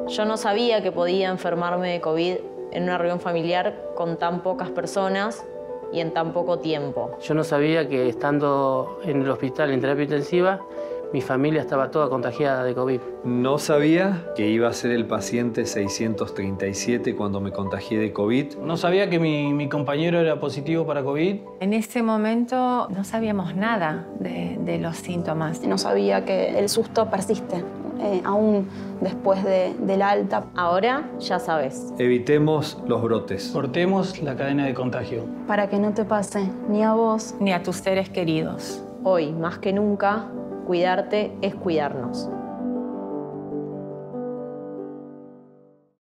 Yo no sabía que podía enfermarme de COVID en una reunión familiar con tan pocas personas y en tan poco tiempo. Yo no sabía que estando en el hospital en terapia intensiva, mi familia estaba toda contagiada de COVID. No sabía que iba a ser el paciente 637 cuando me contagié de COVID. No sabía que mi compañero era positivo para COVID. En ese momento no sabíamos nada de los síntomas. No sabía que el susto persiste, aún después del alta. Ahora ya sabes. Evitemos los brotes. Cortemos la cadena de contagio. Para que no te pase ni a vos Ni a tus seres queridos. Hoy, más que nunca, cuidarte es cuidarnos.